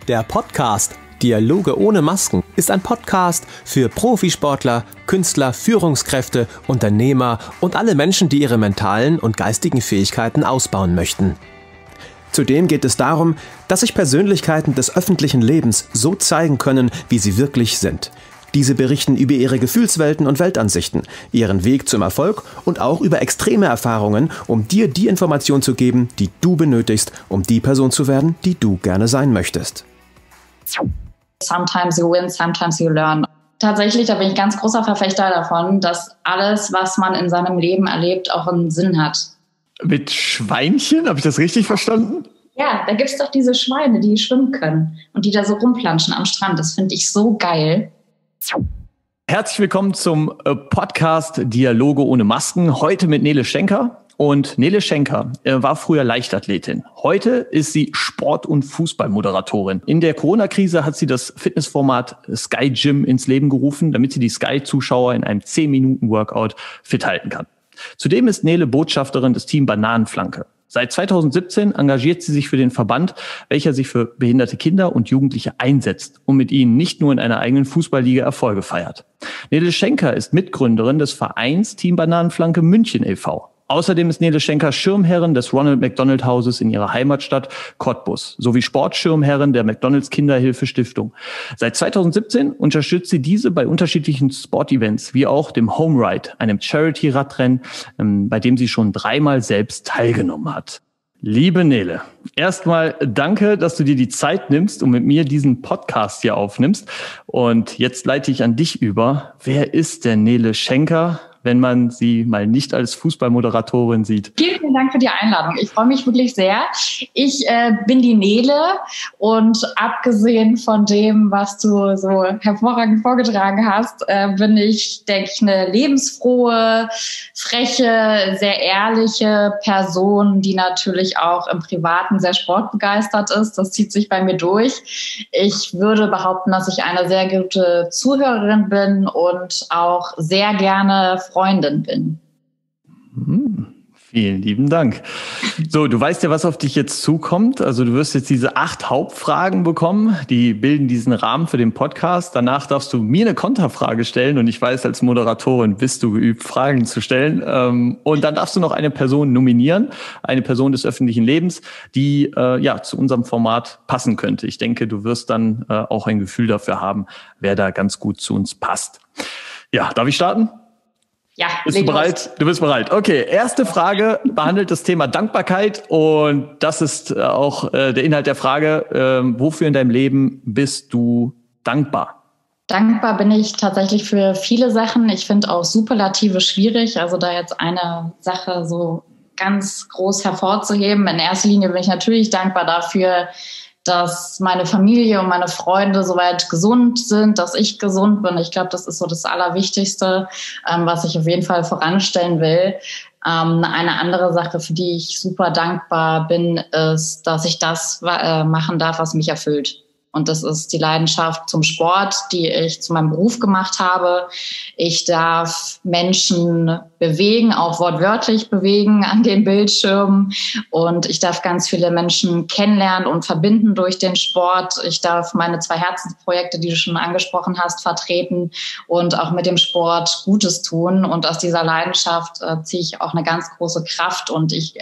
Der Podcast Dialoge ohne Masken ist ein Podcast für Profisportler, Künstler, Führungskräfte, Unternehmer und alle Menschen, die ihre mentalen und geistigen Fähigkeiten ausbauen möchten. Zudem geht es darum, dass sich Persönlichkeiten des öffentlichen Lebens so zeigen können, wie sie wirklich sind. Diese berichten über ihre Gefühlswelten und Weltansichten, ihren Weg zum Erfolg und auch über extreme Erfahrungen, um dir die Information zu geben, die du benötigst, um die Person zu werden, die du gerne sein möchtest. Sometimes you win, sometimes you learn. Tatsächlich, da bin ich ganz großer Verfechter davon, dass alles, was man in seinem Leben erlebt, auch einen Sinn hat. Mit Schweinchen? Habe ich das richtig verstanden? Ja, da gibt's doch diese Schweine, die schwimmen können und die da so rumplanschen am Strand. Das finde ich so geil. Herzlich willkommen zum Podcast Dialoge ohne Masken. Heute mit Nele Schenker. Und Nele Schenker war früher Leichtathletin. Heute ist sie Sport- und Fußballmoderatorin. In der Corona-Krise hat sie das Fitnessformat Sky Gym ins Leben gerufen, damit sie die Sky-Zuschauer in einem 10-Minuten-Workout fit halten kann. Zudem ist Nele Botschafterin des Team Bananenflanke. Seit 2017 engagiert sie sich für den Verband, welcher sich für behinderte Kinder und Jugendliche einsetzt und mit ihnen nicht nur in einer eigenen Fußballliga Erfolge feiert. Nele Schenker ist Mitgründerin des Vereins Team Bananenflanke München e.V. Außerdem ist Nele Schenker Schirmherrin des Ronald McDonald Hauses in ihrer Heimatstadt Cottbus sowie Sportschirmherrin der McDonalds Kinderhilfe Stiftung. Seit 2017 unterstützt sie diese bei unterschiedlichen Sportevents wie auch dem Home Ride, einem Charity-Radrennen, bei dem sie schon 3-mal selbst teilgenommen hat. Liebe Nele, erstmal danke, dass du dir die Zeit nimmst und mit mir diesen Podcast hier aufnimmst. Und jetzt leite ich an dich über. Wer ist denn Nele Schenker, wenn man sie mal nicht als Fußballmoderatorin sieht? Vielen, vielen Dank für die Einladung. Ich freue mich wirklich sehr. Ich bin die Nele und abgesehen von dem, was du so hervorragend vorgetragen hast, bin ich, denke ich, eine lebensfrohe, freche, sehr ehrliche Person, die natürlich auch im Privaten sehr sportbegeistert ist. Das zieht sich bei mir durch. Ich würde behaupten, dass ich eine sehr gute Zuhörerin bin und auch sehr gerne Freundin bin. Vielen lieben Dank. So, du weißt ja, was auf dich jetzt zukommt. Also du wirst jetzt diese 8 Hauptfragen bekommen, die bilden diesen Rahmen für den Podcast. Danach darfst du mir eine Konterfrage stellen und ich weiß, als Moderatorin bist du geübt, Fragen zu stellen. Und dann darfst du noch eine Person nominieren, eine Person des öffentlichen Lebens, die zu unserem Format passen könnte. Ich denke, du wirst dann auch ein Gefühl dafür haben, wer da ganz gut zu uns passt. Ja, darf ich starten? Ja, bist du bereit? Du bist bereit. Okay, erste Frage behandelt das Thema Dankbarkeit und das ist auch der Inhalt der Frage. Wofür in deinem Leben bist du dankbar? Dankbar bin ich tatsächlich für viele Sachen. Ich finde auch Superlative schwierig, also da jetzt eine Sache so ganz groß hervorzuheben. In erster Linie bin ich natürlich dankbar dafür, dass meine Familie und meine Freunde soweit gesund sind, dass ich gesund bin. Ich glaube, das ist so das Allerwichtigste, was ich auf jeden Fall voranstellen will. Eine andere Sache, für die ich super dankbar bin, ist, dass ich das machen darf, was mich erfüllt. Und das ist die Leidenschaft zum Sport, die ich zu meinem Beruf gemacht habe. Ich darf Menschen bewegen, auch wortwörtlich bewegen an den Bildschirmen. Und ich darf ganz viele Menschen kennenlernen und verbinden durch den Sport. Ich darf meine 2 Herzensprojekte, die du schon angesprochen hast, vertreten und auch mit dem Sport Gutes tun. Und aus dieser Leidenschaft ziehe ich auch eine ganz große Kraft. Und ich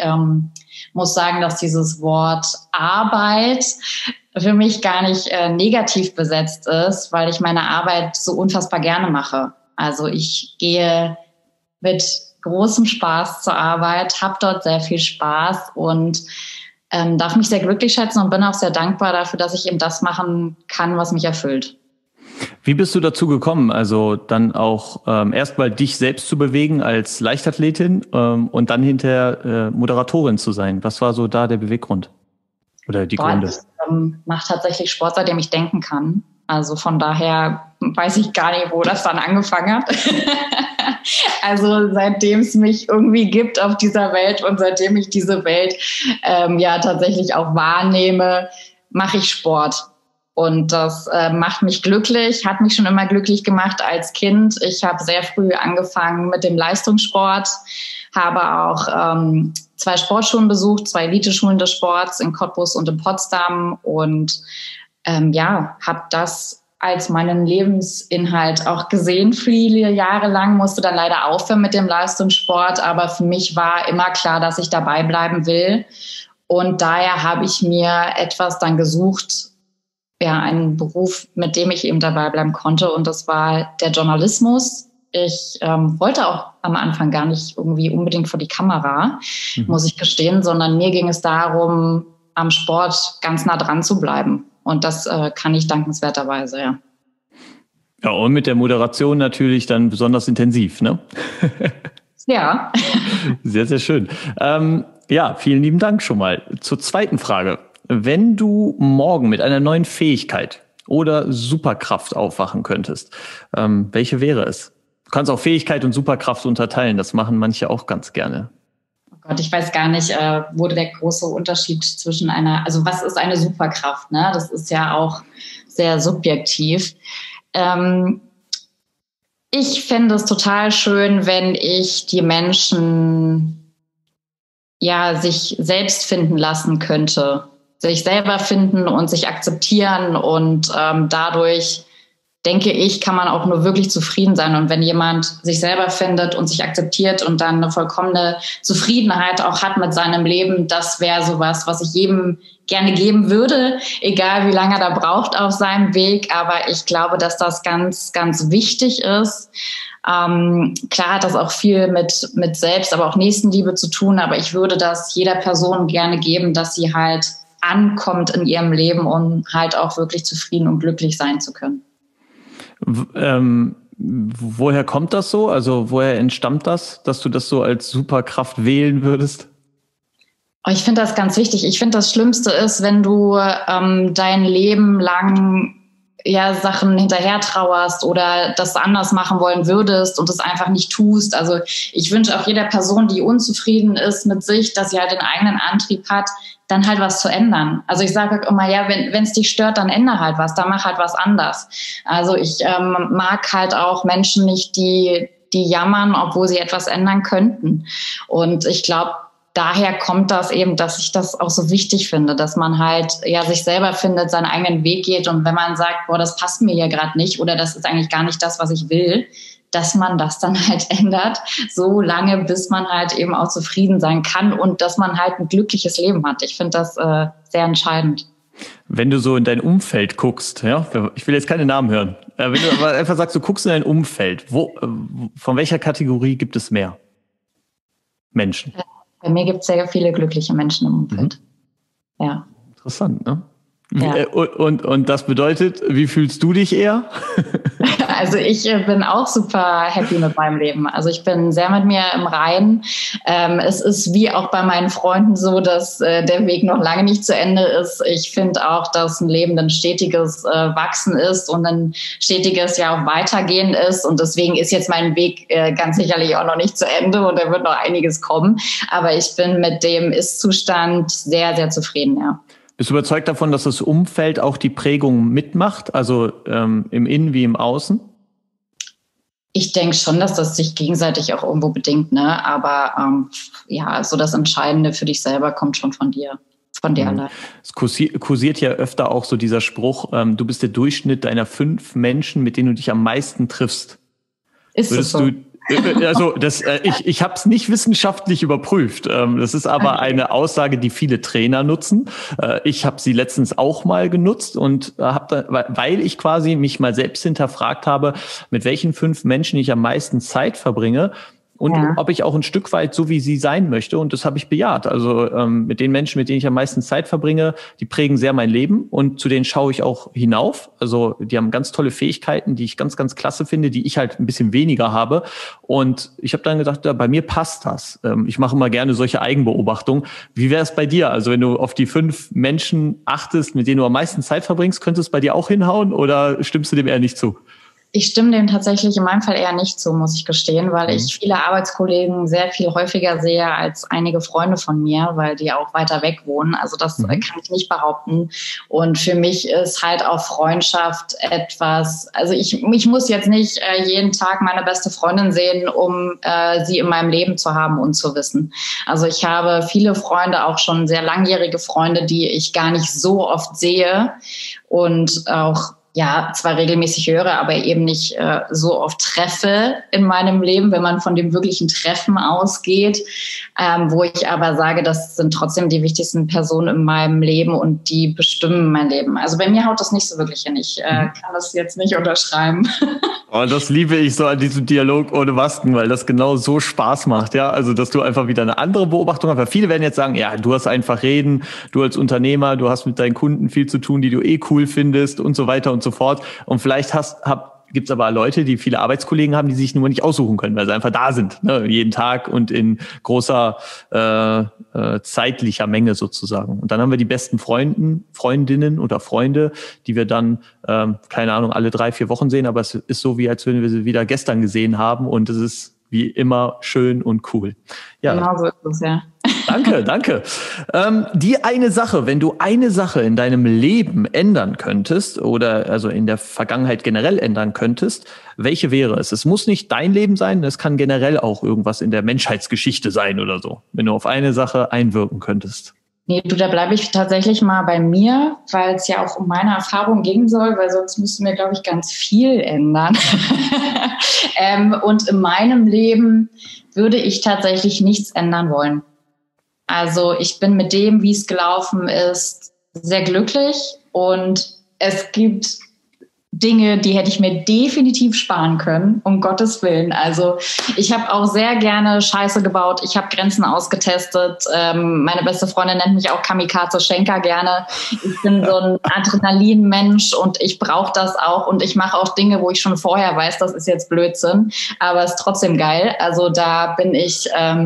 muss sagen, dass dieses Wort Arbeit für mich gar nicht negativ besetzt ist, weil ich meine Arbeit so unfassbar gerne mache. Also ich gehe mit großem Spaß zur Arbeit, habe dort sehr viel Spaß und darf mich sehr glücklich schätzen und bin auch sehr dankbar dafür, dass ich eben das machen kann, was mich erfüllt. Wie bist du dazu gekommen, also dann auch erstmal dich selbst zu bewegen als Leichtathletin und dann hinterher Moderatorin zu sein? Was war so da der Beweggrund oder die Gründe? Ich mache tatsächlich Sport, seitdem ich denken kann. Also von daher weiß ich gar nicht, wo das dann angefangen hat. Also seitdem es mich irgendwie gibt auf dieser Welt und seitdem ich diese Welt tatsächlich auch wahrnehme, mache ich Sport. Und das macht mich glücklich, hat mich schon immer glücklich gemacht als Kind. Ich habe sehr früh angefangen mit dem Leistungssport, habe auch 2 Sportschulen besucht, 2 Eliteschulen des Sports in Cottbus und in Potsdam und habe das als meinen Lebensinhalt auch gesehen. Viele Jahre lang musste dann leider aufhören mit dem Leistungssport, aber für mich war immer klar, dass ich dabei bleiben will. Und daher habe ich mir etwas dann gesucht, einen Beruf, mit dem ich eben dabei bleiben konnte. Und das war der Journalismus. Ich wollte auch am Anfang gar nicht irgendwie unbedingt vor die Kamera, muss ich gestehen, sondern mir ging es darum, am Sport ganz nah dran zu bleiben. Und das kann ich dankenswerterweise, ja. Ja, und mit der Moderation natürlich dann besonders intensiv, ne? Ja. Sehr, sehr schön. Vielen lieben Dank schon mal. Zur zweiten Frage. Wenn du morgen mit einer neuen Fähigkeit oder Superkraft aufwachen könntest, welche wäre es? Du kannst auch Fähigkeit und Superkraft unterteilen. Das machen manche auch ganz gerne. Gott, ich weiß gar nicht, wo der große Unterschied zwischen was ist eine Superkraft, ne? Das ist ja auch sehr subjektiv. Ich fände es total schön, wenn ich die Menschen sich selbst finden lassen könnte, sich selber finden und sich akzeptieren und dadurch denke ich, kann man auch nur wirklich zufrieden sein. Und wenn jemand sich selber findet und sich akzeptiert und dann eine vollkommene Zufriedenheit auch hat mit seinem Leben, das wäre sowas, was ich jedem gerne geben würde, egal wie lange er da braucht auf seinem Weg. Aber ich glaube, dass das ganz, ganz wichtig ist. Klar hat das auch viel mit Selbst, aber auch Nächstenliebe zu tun. Aber ich würde das jeder Person gerne geben, dass sie halt ankommt in ihrem Leben, um halt auch wirklich zufrieden und glücklich sein zu können. Woher kommt das so? Also woher entstammt das, dass du das so als Superkraft wählen würdest? Ich finde das ganz wichtig. Ich finde, das Schlimmste ist, wenn du dein Leben lang Sachen hinterher trauerst oder das anders machen wollen würdest und es einfach nicht tust. Also ich wünsche auch jeder Person, die unzufrieden ist mit sich, dass sie halt den eigenen Antrieb hat, dann halt was zu ändern. Also ich sage immer, wenn es dich stört, dann ändere halt was, dann mach halt was anders. Also ich mag halt auch Menschen nicht, die jammern, obwohl sie etwas ändern könnten. Und ich glaube, daher kommt das eben, dass ich das auch so wichtig finde, dass man halt sich selber findet, seinen eigenen Weg geht. Und wenn man sagt, das passt mir hier gerade nicht oder das ist eigentlich gar nicht das, was ich will, dass man das dann halt ändert, so lange, bis man halt eben auch zufrieden sein kann und dass man halt ein glückliches Leben hat. Ich finde das sehr entscheidend. Wenn du so in dein Umfeld guckst, ich will jetzt keine Namen hören, wenn du aber einfach sagst, du guckst in dein Umfeld, von welcher Kategorie gibt es mehr Menschen? Bei mir gibt es sehr viele glückliche Menschen im Umfeld. Ja. Interessant, ne? Ja. Und das bedeutet, wie fühlst du dich eher? Also ich bin auch super happy mit meinem Leben. Also ich bin sehr mit mir im Reinen. Es ist wie auch bei meinen Freunden so, dass der Weg noch lange nicht zu Ende ist. Ich finde auch, dass ein Leben ein stetiges Wachsen ist und ein stetiges auch Weitergehen ist. Und deswegen ist jetzt mein Weg ganz sicherlich auch noch nicht zu Ende und da wird noch einiges kommen. Aber ich bin mit dem Ist-Zustand sehr, sehr zufrieden, ja. Bist du überzeugt davon, dass das Umfeld auch die Prägung mitmacht, also im Innen wie im Außen? Ich denke schon, dass das sich gegenseitig auch irgendwo bedingt, ne? Aber so das Entscheidende für dich selber kommt schon von dir allein. Es kursiert ja öfter auch so dieser Spruch, du bist der Durchschnitt deiner 5 Menschen, mit denen du dich am meisten triffst. Ist das so? Also ich habe es nicht wissenschaftlich überprüft. Das ist aber eine Aussage, die viele Trainer nutzen. Ich habe sie letztens auch mal genutzt und weil ich quasi mich mal selbst hinterfragt habe, mit welchen 5 Menschen ich am meisten Zeit verbringe und ob ich auch ein Stück weit so wie sie sein möchte. Und das habe ich bejaht. Also mit den Menschen, mit denen ich am meisten Zeit verbringe, die prägen sehr mein Leben und zu denen schaue ich auch hinauf. Also die haben ganz tolle Fähigkeiten, die ich ganz, ganz klasse finde, die ich halt ein bisschen weniger habe. Und ich habe dann gedacht, bei mir passt das. Ich mache immer gerne solche Eigenbeobachtungen. Wie wäre es bei dir? Also wenn du auf die 5 Menschen achtest, mit denen du am meisten Zeit verbringst, könnte es bei dir auch hinhauen oder stimmst du dem eher nicht zu? Ich stimme dem tatsächlich in meinem Fall eher nicht zu, muss ich gestehen, weil ich viele Arbeitskollegen sehr viel häufiger sehe als einige Freunde von mir, weil die auch weiter weg wohnen. Also das kann ich nicht behaupten. Und für mich ist halt auch Freundschaft etwas, also ich muss jetzt nicht jeden Tag meine beste Freundin sehen, um sie in meinem Leben zu haben und zu wissen. Also ich habe viele Freunde, auch schon sehr langjährige Freunde, die ich gar nicht so oft sehe und auch zwar regelmäßig höre, aber eben nicht so oft treffe in meinem Leben, wenn man von dem wirklichen Treffen ausgeht, wo ich aber sage, das sind trotzdem die wichtigsten Personen in meinem Leben und die bestimmen mein Leben. Also bei mir haut das nicht so wirklich hin. Ich kann das jetzt nicht unterschreiben. Oh, das liebe ich so an diesem Dialog ohne Masken, weil das genau so Spaß macht, ja. Also, dass du einfach wieder eine andere Beobachtung hast. Weil viele werden jetzt sagen, ja, du hast einfach reden, du als Unternehmer, du hast mit deinen Kunden viel zu tun, die du cool findest und so weiter und so fort. Und vielleicht gibt's aber Leute, die viele Arbeitskollegen haben, die sich nur nicht aussuchen können, weil sie einfach da sind, ne? Jeden Tag und in großer zeitlicher Menge sozusagen. Und dann haben wir die besten Freundinnen oder Freunde, die wir dann, keine Ahnung, alle 3-4 Wochen sehen, aber es ist so, wie als würden wir sie wieder gestern gesehen haben und es ist wie immer schön und cool. Ja. Genau so ist es, ja. Danke. Die eine Sache, wenn du eine Sache in deinem Leben ändern könntest oder also in der Vergangenheit generell ändern könntest, welche wäre es? Es muss nicht dein Leben sein, es kann generell auch irgendwas in der Menschheitsgeschichte sein oder so, wenn du auf eine Sache einwirken könntest. Nee, da bleibe ich tatsächlich mal bei mir, weil es ja auch um meine Erfahrung gehen soll, weil sonst müssten wir, glaube ich, ganz viel ändern. Und in meinem Leben würde ich tatsächlich nichts ändern wollen. Also ich bin mit dem, wie es gelaufen ist, sehr glücklich und es gibt Dinge, die hätte ich mir definitiv sparen können, um Gottes Willen. Also ich habe auch sehr gerne Scheiße gebaut, ich habe Grenzen ausgetestet. Meine beste Freundin nennt mich auch Kamikaze Schenker gerne. Ich bin so ein Adrenalin-Mensch und ich brauche das auch und ich mache auch Dinge, wo ich schon vorher weiß, das ist jetzt Blödsinn, aber es ist trotzdem geil. Also da bin ich,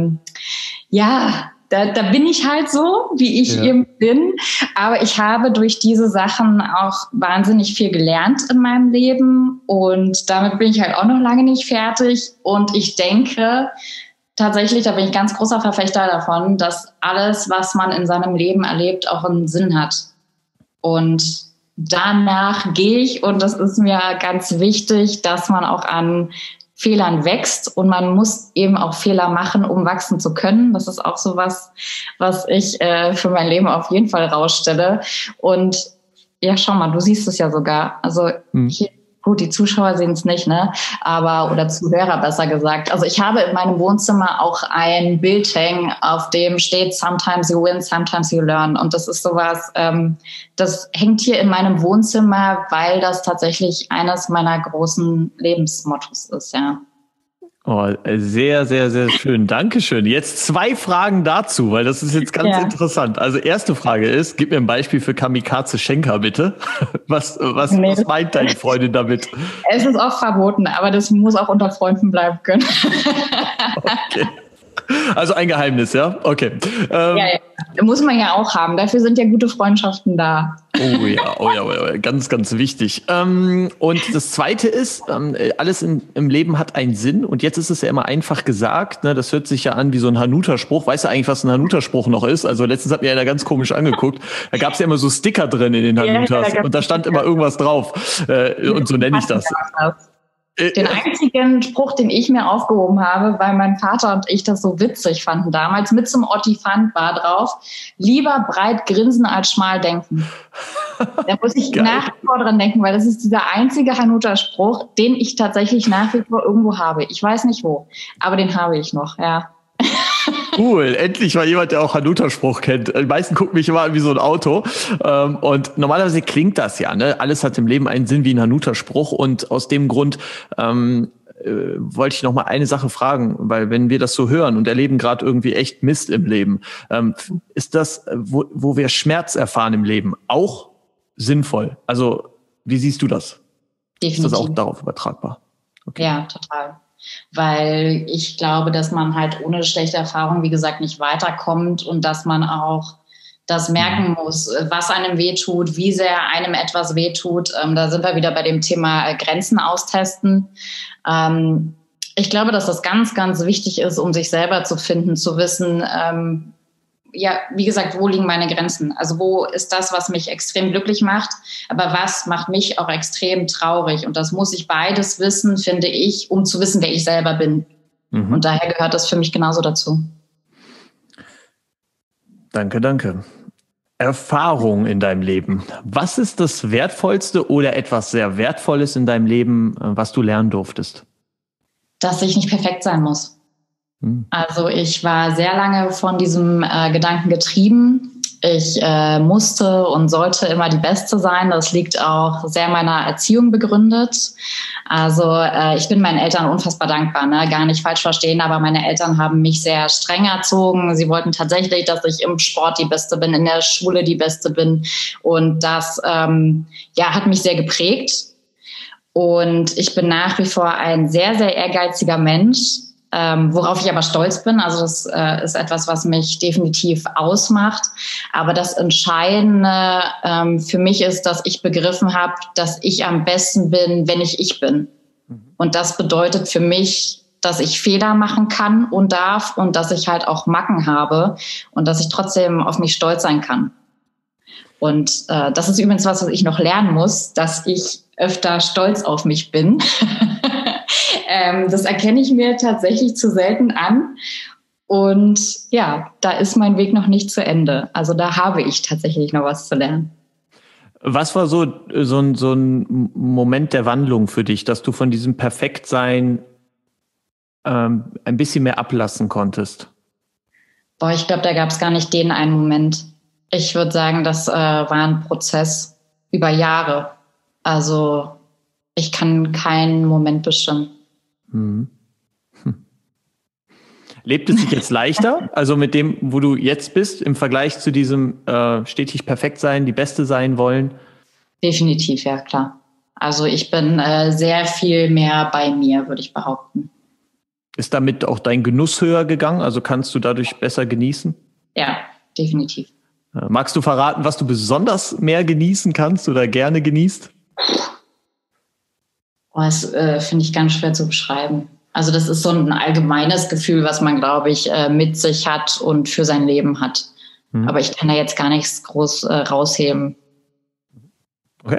Da bin ich halt so, wie ich eben bin. Aber ich habe durch diese Sachen auch wahnsinnig viel gelernt in meinem Leben. Und damit bin ich halt auch noch lange nicht fertig. Und ich denke tatsächlich, da bin ich ganz großer Verfechter davon, dass alles, was man in seinem Leben erlebt, auch einen Sinn hat. Und danach gehe ich. Und das ist mir ganz wichtig, dass man auch an Fehlern wächst und man muss eben auch Fehler machen, um wachsen zu können. Das ist auch so was ich für mein Leben auf jeden Fall rausstelle. Und ja, schau mal, du siehst es ja sogar. Also hier, gut, die Zuschauer sehen es nicht, ne? Oder Zuhörer besser gesagt. Also ich habe in meinem Wohnzimmer auch ein Bild hängen, auf dem steht "Sometimes you win, sometimes you learn". Und das ist sowas, das hängt hier in meinem Wohnzimmer, weil das tatsächlich eines meiner großen Lebensmottos ist, ja. Oh, sehr, sehr, sehr schön. Dankeschön. Jetzt 2 Fragen dazu, weil das ist jetzt ganz interessant. Also erste Frage ist, gib mir ein Beispiel für Kamikaze Schenker, bitte. Was meint deine Freundin damit? Es ist oft verboten, aber das muss auch unter Freunden bleiben können. Okay. Also ein Geheimnis, ja? Okay. Ja, muss man ja auch haben. Dafür sind ja gute Freundschaften da. Oh ja, ganz, ganz wichtig. Und das Zweite ist, alles im Leben hat einen Sinn. Und jetzt ist es ja immer einfach gesagt, ne? Das hört sich ja an wie so ein Hanuta-Spruch. Weißt du eigentlich, was ein Hanuta-Spruch noch ist? Also letztens hat mir einer ganz komisch angeguckt. Da gab es ja immer so Sticker drin in den Hanutas. Und da stand immer irgendwas drauf. Und so nenne ich das. Den einzigen Spruch, den ich mir aufgehoben habe, weil mein Vater und ich das so witzig fanden damals, mit zum Ottifant war drauf: lieber breit grinsen als schmal denken. Da muss ich nach wie vor dran denken, weil das ist dieser einzige Hanuta-Spruch, den ich tatsächlich nach wie vor irgendwo habe. Ich weiß nicht wo, aber den habe ich noch, ja. Cool, endlich mal jemand, der auch Hanuta-Spruch kennt. Die meisten gucken mich immer an wie so ein Auto. Und normalerweise klingt das ja, ne? Alles hat im Leben einen Sinn wie ein Hanuta-Spruch. Und aus dem Grund wollte ich noch mal eine Sache fragen, weil wenn wir das so hören und erleben gerade irgendwie echt Mist im Leben, ist das, wo wir Schmerz erfahren im Leben, auch sinnvoll? Also wie siehst du das? Definitiv. Ist das auch darauf übertragbar? Okay. Ja, total. Weil ich glaube, dass man halt ohne schlechte Erfahrung, wie gesagt, nicht weiterkommt und dass man auch das merken muss, was einem wehtut, wie sehr einem etwas wehtut. Da sind wir wieder bei dem Thema Grenzen austesten. Ich glaube, dass das ganz, ganz wichtig ist, um sich selber zu finden, zu wissen, wie gesagt, wo liegen meine Grenzen? Also wo ist das, was mich extrem glücklich macht, aber was macht mich auch extrem traurig? Und das muss ich beides wissen, finde ich, um zu wissen, wer ich selber bin. Und daher gehört das für mich genauso dazu. Danke. Erfahrung in deinem Leben. Was ist das Wertvollste oder etwas sehr Wertvolles in deinem Leben, was du lernen durftest? Dass ich nicht perfekt sein muss. Also ich war sehr lange von diesem Gedanken getrieben. Ich musste und sollte immer die Beste sein. Das liegt auch sehr meiner Erziehung begründet. Also ich bin meinen Eltern unfassbar dankbar, ne? Gar nicht falsch verstehen, aber meine Eltern haben mich sehr streng erzogen. Sie wollten tatsächlich, dass ich im Sport die Beste bin, in der Schule die Beste bin. Und das hat mich sehr geprägt. Und ich bin nach wie vor ein sehr, sehr ehrgeiziger Mensch. Worauf ich aber stolz bin. Also das ist etwas, was mich definitiv ausmacht. Aber das Entscheidende für mich ist, dass ich begriffen habe, dass ich am besten bin, wenn ich bin. Und das bedeutet für mich, dass ich Fehler machen kann und darf und dass ich halt auch Macken habe und dass ich trotzdem auf mich stolz sein kann. Und das ist übrigens was ich noch lernen muss, dass ich öfter stolz auf mich bin. Das erkenne ich mir tatsächlich zu selten an. Und ja, da ist mein Weg noch nicht zu Ende. Also da habe ich tatsächlich noch was zu lernen. Was war so ein Moment der Wandlung für dich, dass du von diesem Perfektsein ein bisschen mehr ablassen konntest? Ich glaube, da gab es gar nicht den einen Moment. Ich würde sagen, das war ein Prozess über Jahre. Also ich kann keinen Moment bestimmen. Lebt es sich jetzt leichter? Also mit dem, wo du jetzt bist, im Vergleich zu diesem stetig perfekt sein, die Beste sein wollen? Definitiv, ja, klar. Also ich bin sehr viel mehr bei mir, würde ich behaupten. Ist damit auch dein Genuss höher gegangen? Also kannst du dadurch besser genießen? Ja, definitiv. Magst du verraten, was du besonders mehr genießen kannst oder gerne genießt? Das finde ich ganz schwer zu beschreiben. Also das ist so ein allgemeines Gefühl, was man, glaube ich, mit sich hat und für sein Leben hat. Aber ich kann da jetzt gar nichts groß rausheben. Okay.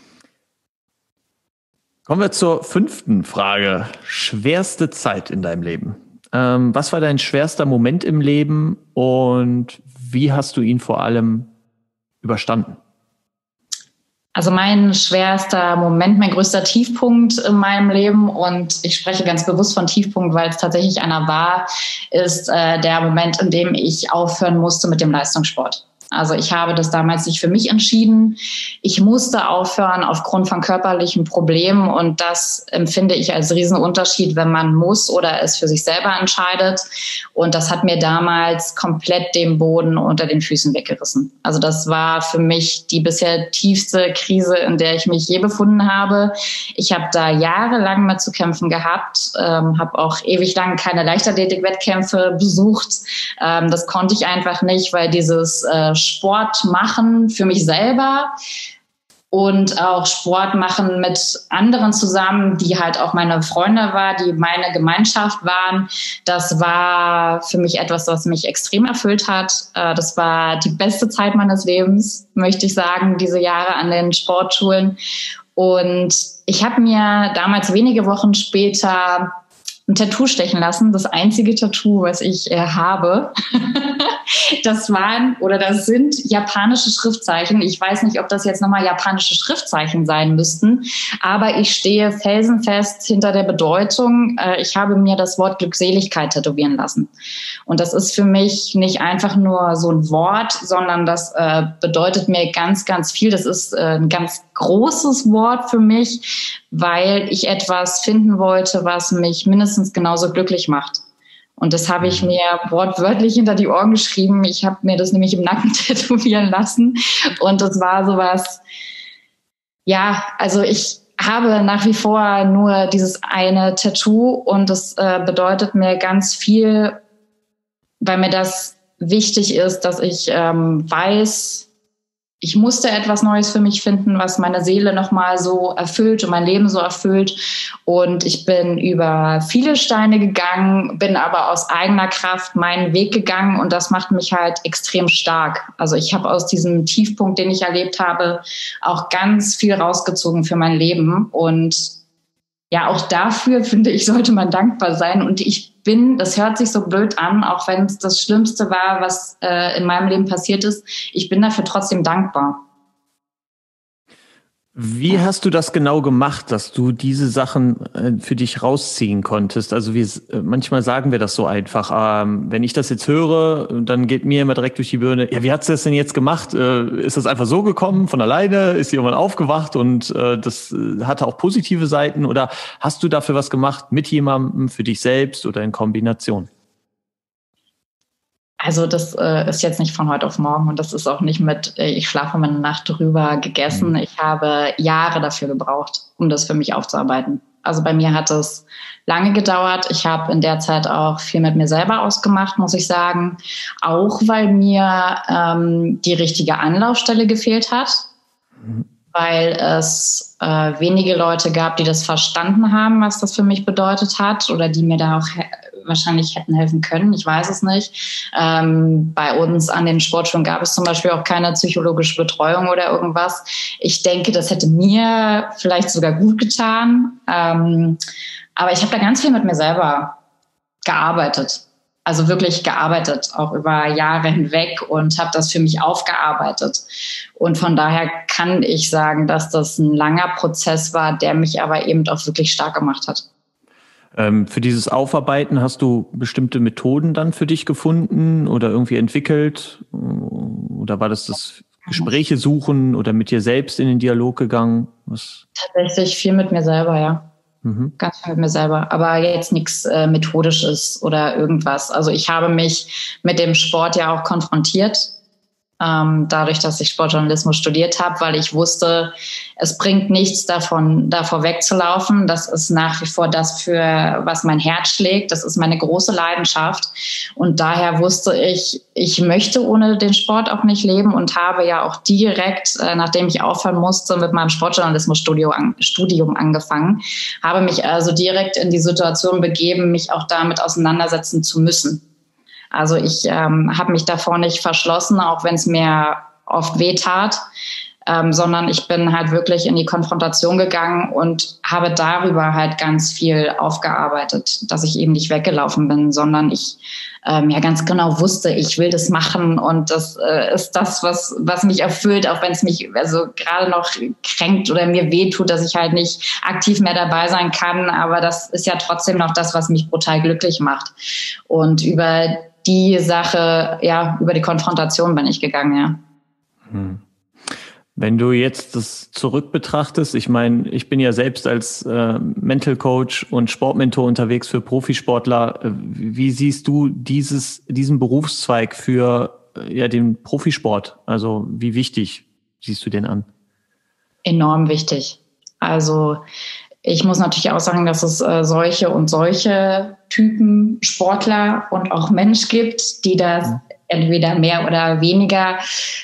Kommen wir zur 5. Frage. Schwerste Zeit in deinem Leben. Was war dein schwerster Moment im Leben und wie hast du ihn vor allem überstanden? Also mein schwerster Moment, mein größter Tiefpunkt in meinem Leben, und ich spreche ganz bewusst von Tiefpunkt, weil es tatsächlich einer war, ist der Moment, in dem ich aufhören musste mit dem Leistungssport. Also ich habe das damals nicht für mich entschieden. Ich musste aufhören aufgrund von körperlichen Problemen, und das empfinde ich als Riesenunterschied, wenn man muss oder es für sich selber entscheidet. Und das hat mir damals komplett den Boden unter den Füßen weggerissen. Also das war für mich die bisher tiefste Krise, in der ich mich je befunden habe. Ich habe da jahrelang mit zu kämpfen gehabt, habe auch ewig lang keine Leichtathletik-Wettkämpfe besucht. Das konnte ich einfach nicht, weil dieses Sport machen für mich selber und auch Sport machen mit anderen zusammen, die halt auch meine Freunde waren, die meine Gemeinschaft waren. Das war für mich etwas, was mich extrem erfüllt hat. Das war die beste Zeit meines Lebens, möchte ich sagen, diese Jahre an den Sportschulen. Und ich habe mir damals wenige Wochen später ein Tattoo stechen lassen, das einzige Tattoo, was ich habe. Das sind japanische Schriftzeichen. Ich weiß nicht, ob das jetzt nochmal japanische Schriftzeichen sein müssten, aber ich stehe felsenfest hinter der Bedeutung. Ich habe mir das Wort Glückseligkeit tätowieren lassen. Und das ist für mich nicht einfach nur so ein Wort, sondern das bedeutet mir ganz, ganz viel. Das ist ein ganz großes Wort für mich, weil ich etwas finden wollte, was mich mindestens genauso glücklich macht. Und das habe ich mir wortwörtlich hinter die Ohren geschrieben. Ich habe mir das nämlich im Nacken tätowieren lassen. Und das war sowas, ja, also ich habe nach wie vor nur dieses eine Tattoo, und das bedeutet mir ganz viel, weil mir das wichtig ist, dass ich weiß, ich musste etwas Neues für mich finden, was meine Seele nochmal so erfüllt und mein Leben so erfüllt. Und ich bin über viele Steine gegangen, bin aber aus eigener Kraft meinen Weg gegangen und das macht mich halt extrem stark. Also ich habe aus diesem Tiefpunkt, den ich erlebt habe, auch ganz viel rausgezogen für mein Leben. Und ja, auch dafür, finde ich, sollte man dankbar sein. Und das hört sich so blöd an, auch wenn es das Schlimmste war, was in meinem Leben passiert ist. Ich bin dafür trotzdem dankbar. Wie hast du das genau gemacht, dass du diese Sachen für dich rausziehen konntest? Also manchmal sagen wir das so einfach. Wenn ich das jetzt höre, dann geht mir immer direkt durch die Birne, ja, wie hast du das denn jetzt gemacht? Ist das einfach so gekommen, von alleine? Ist jemand aufgewacht und das hatte auch positive Seiten? Oder hast du dafür was gemacht mit jemandem, für dich selbst oder in Kombination? Also das ist jetzt nicht von heute auf morgen und das ist auch nicht mit, ich schlafe mal eine Nacht drüber gegessen. Ich habe Jahre dafür gebraucht, um das für mich aufzuarbeiten. Also bei mir hat es lange gedauert. Ich habe in der Zeit auch viel mit mir selber ausgemacht, muss ich sagen. Auch weil mir die richtige Anlaufstelle gefehlt hat, weil es wenige Leute gab, die das verstanden haben, was das für mich bedeutet hat oder die mir da auch wahrscheinlich hätten helfen können. Ich weiß es nicht. Bei uns an den Sportschulen gab es zum Beispiel auch keine psychologische Betreuung oder irgendwas. Ich denke, das hätte mir vielleicht sogar gut getan. Aber ich habe da ganz viel mit mir selber gearbeitet. Also wirklich gearbeitet, auch über Jahre hinweg und habe das für mich aufgearbeitet. Und von daher kann ich sagen, dass das ein langer Prozess war, der mich aber eben auch wirklich stark gemacht hat. Für dieses Aufarbeiten hast du bestimmte Methoden dann für dich gefunden oder irgendwie entwickelt? Oder war das Gespräche suchen oder mit dir selbst in den Dialog gegangen? Tatsächlich viel mit mir selber, ja. Ganz viel mit mir selber. Aber jetzt nichts Methodisches oder irgendwas. Also ich habe mich mit dem Sport ja auch konfrontiert. Dadurch, dass ich Sportjournalismus studiert habe, weil ich wusste, es bringt nichts davor wegzulaufen. Das ist nach wie vor das, für was mein Herz schlägt. Das ist meine große Leidenschaft. Und daher wusste ich möchte ohne den Sport auch nicht leben und habe ja auch direkt, nachdem ich aufhören musste, mit meinem Sportjournalismusstudium angefangen, habe mich also direkt in die Situation begeben, mich auch damit auseinandersetzen zu müssen. Also ich habe mich davor nicht verschlossen, auch wenn es mir oft wehtat, sondern ich bin halt wirklich in die Konfrontation gegangen und habe darüber halt ganz viel aufgearbeitet, dass ich eben nicht weggelaufen bin, sondern ich ja ganz genau wusste, ich will das machen und das ist das, was mich erfüllt, auch wenn es mich also gerade noch kränkt oder mir wehtut, dass ich halt nicht aktiv mehr dabei sein kann, aber das ist ja trotzdem noch das, was mich brutal glücklich macht. Und über die Sache, ja, über die Konfrontation bin ich gegangen, ja. Wenn du jetzt das zurück betrachtest, ich meine, ich bin ja selbst als Mental Coach und Sportmentor unterwegs für Profisportler. Wie siehst du diesen Berufszweig für den Profisport? Also wie wichtig siehst du den an? Enorm wichtig. Also ich muss natürlich auch sagen, dass es solche und solche Typen Sportler und auch Mensch gibt, die das entweder mehr oder weniger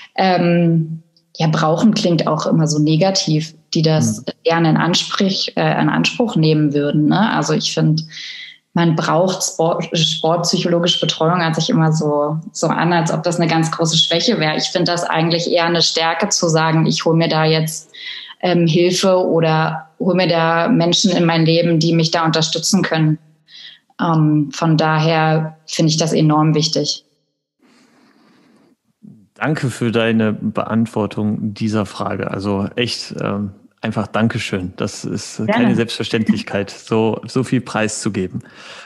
brauchen, klingt auch immer so negativ, die das gerne in Anspruch nehmen würden. Ne? Also ich finde, man braucht sportpsychologische Betreuung, hört sich immer so an, als ob das eine ganz große Schwäche wäre. Ich finde das eigentlich eher eine Stärke zu sagen, ich hole mir da jetzt Hilfe oder hole mir da Menschen in mein Leben, die mich da unterstützen können. Von daher finde ich das enorm wichtig. Danke für deine Beantwortung dieser Frage. Also echt einfach Dankeschön. Das ist keine Selbstverständlichkeit, so viel preiszugeben.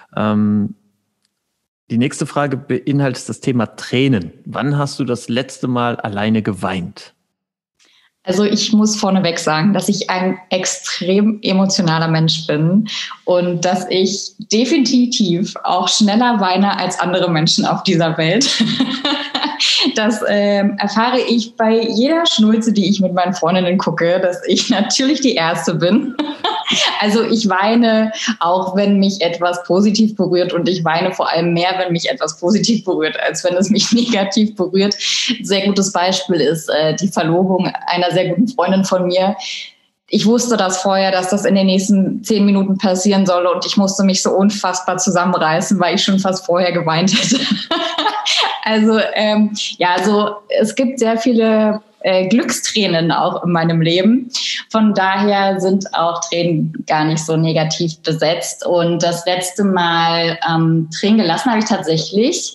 Die nächste Frage beinhaltet das Thema Tränen. Wann hast du das letzte Mal alleine geweint? Also ich muss vorneweg sagen, dass ich ein extrem emotionaler Mensch bin und dass ich definitiv auch schneller weine als andere Menschen auf dieser Welt. Das erfahre ich bei jeder Schnulze, die ich mit meinen Freundinnen gucke, dass ich natürlich die Erste bin. Also ich weine auch, wenn mich etwas positiv berührt, und ich weine vor allem mehr, wenn mich etwas positiv berührt, als wenn es mich negativ berührt. Ein sehr gutes Beispiel ist die Verlobung einer sehr guten Freundin von mir. Ich wusste das vorher, dass das in den nächsten 10 Minuten passieren soll, und ich musste mich so unfassbar zusammenreißen, weil ich schon fast vorher geweint hätte. Also es gibt sehr viele Glückstränen auch in meinem Leben. Von daher sind auch Tränen gar nicht so negativ besetzt. Und das letzte Mal Tränen gelassen habe ich tatsächlich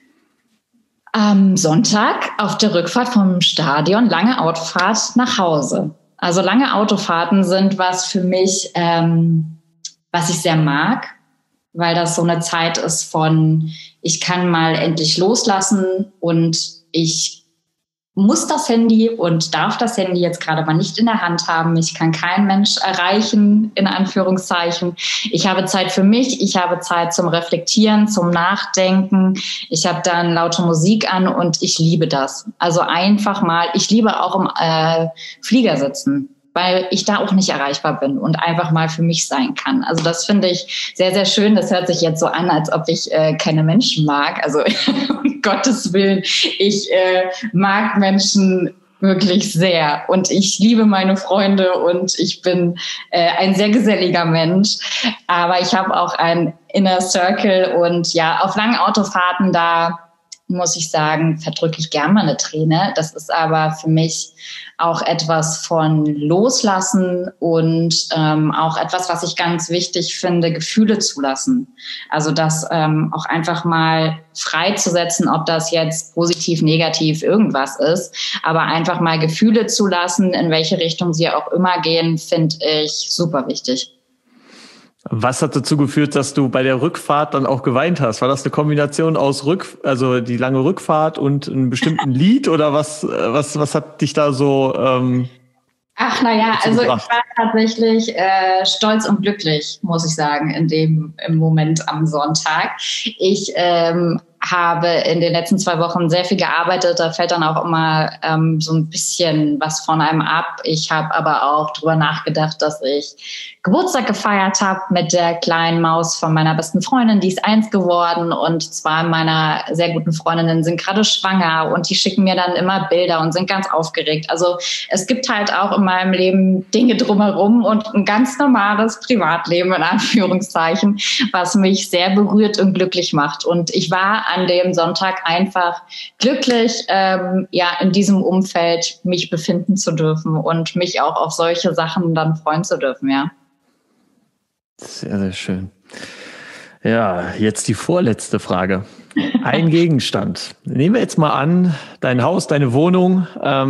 am Sonntag auf der Rückfahrt vom Stadion, lange Autofahrt nach Hause. Also lange Autofahrten sind was für mich, was ich sehr mag, weil das so eine Zeit ist von, ich kann mal endlich loslassen und ich muss das Handy und darf das Handy jetzt gerade mal nicht in der Hand haben. Ich kann keinen Mensch erreichen, in Anführungszeichen. Ich habe Zeit für mich, ich habe Zeit zum Reflektieren, zum Nachdenken. Ich habe dann laute Musik an und ich liebe das. Also einfach mal, ich liebe auch im Flieger sitzen, weil ich da auch nicht erreichbar bin und einfach mal für mich sein kann. Also das finde ich sehr, sehr schön. Das hört sich jetzt so an, als ob ich keine Menschen mag. Also um Gottes Willen, ich mag Menschen wirklich sehr und ich liebe meine Freunde und ich bin ein sehr geselliger Mensch. Aber ich habe auch ein Inner Circle und ja, auf langen Autofahrten, da muss ich sagen, verdrücke ich gern mal eine Träne. Das ist aber für mich auch etwas von Loslassen und auch etwas, was ich ganz wichtig finde, Gefühle zulassen. Also das auch einfach mal freizusetzen, ob das jetzt positiv, negativ irgendwas ist, aber einfach mal Gefühle zulassen, in welche Richtung sie auch immer gehen, finde ich super wichtig. Was hat dazu geführt, dass du bei der Rückfahrt dann auch geweint hast? War das eine Kombination aus also die lange Rückfahrt und einem bestimmten Lied oder was hat dich da so Ach, naja, also ich war tatsächlich stolz und glücklich, muss ich sagen, im Moment am Sonntag. Ich habe in den letzten 2 Wochen sehr viel gearbeitet. Da fällt dann auch immer so ein bisschen was von einem ab. Ich habe aber auch drüber nachgedacht, dass ich Geburtstag gefeiert habe mit der kleinen Maus von meiner besten Freundin. Die ist 1 geworden und 2 meiner sehr guten Freundinnen sind gerade schwanger und die schicken mir dann immer Bilder und sind ganz aufgeregt. Also es gibt halt auch in meinem Leben Dinge drumherum und ein ganz normales Privatleben in Anführungszeichen, was mich sehr berührt und glücklich macht. Und ich war an dem Sonntag einfach glücklich, in diesem Umfeld mich befinden zu dürfen und mich auch auf solche Sachen dann freuen zu dürfen, ja. Sehr, sehr schön. Ja, jetzt die vorletzte Frage. Ein Gegenstand. Nehmen wir jetzt mal an, dein Haus, deine Wohnung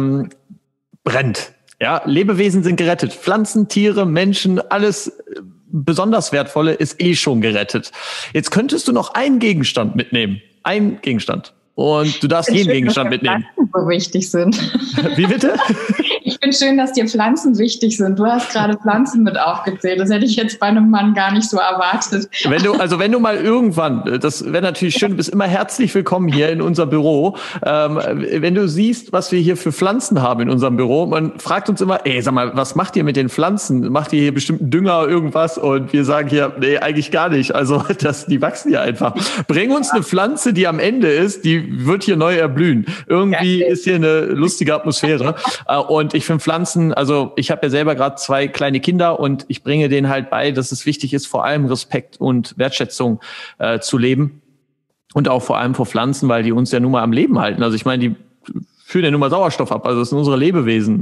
brennt. Ja, Lebewesen sind gerettet. Pflanzen, Tiere, Menschen, alles besonders Wertvolle ist schon gerettet. Jetzt könntest du noch einen Gegenstand mitnehmen. Ein Gegenstand. Und du darfst jeden Gegenstand mitnehmen. Pflanzen so wichtig sind. Wie bitte? Ich finde schön, dass dir Pflanzen wichtig sind. Du hast gerade Pflanzen mit aufgezählt. Das hätte ich jetzt bei einem Mann gar nicht so erwartet. Wenn du mal irgendwann, das wäre natürlich schön, du bist immer herzlich willkommen hier in unser Büro. Wenn du siehst, was wir hier für Pflanzen haben in unserem Büro, man fragt uns immer, sag mal, was macht ihr mit den Pflanzen? Macht ihr hier bestimmten Dünger oder irgendwas? Und wir sagen hier, nee, eigentlich gar nicht. Also die wachsen hier einfach. Bring uns eine Pflanze, die am Ende ist, die wird hier neu erblühen. Irgendwie ist hier eine lustige Atmosphäre. Und ich finde Pflanzen, also ich habe ja selber gerade 2 kleine Kinder und ich bringe denen halt bei, dass es wichtig ist, vor allem Respekt und Wertschätzung zu leben. Und auch vor allem vor Pflanzen, weil die uns ja nun mal am Leben halten. Also ich meine, die führen ja nun mal Sauerstoff ab. Also das sind unsere Lebewesen.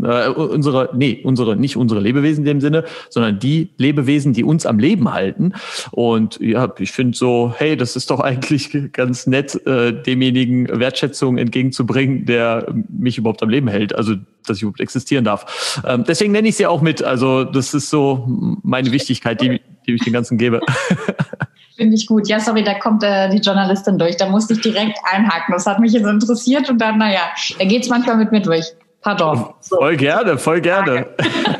Nicht unsere Lebewesen in dem Sinne, sondern die Lebewesen, die uns am Leben halten. Und ja, ich finde so, hey, das ist doch eigentlich ganz nett, demjenigen Wertschätzung entgegenzubringen, der mich überhaupt am Leben hält. Also, dass ich überhaupt existieren darf. Deswegen nenne ich sie auch mit. Also das ist so meine Wichtigkeit, die ich den Ganzen gebe. Finde ich gut. Ja, sorry, da kommt die Journalistin durch. Da musste ich direkt einhaken. Das hat mich jetzt interessiert und dann, da geht's manchmal mit mir durch. Pardon. So. Voll gerne.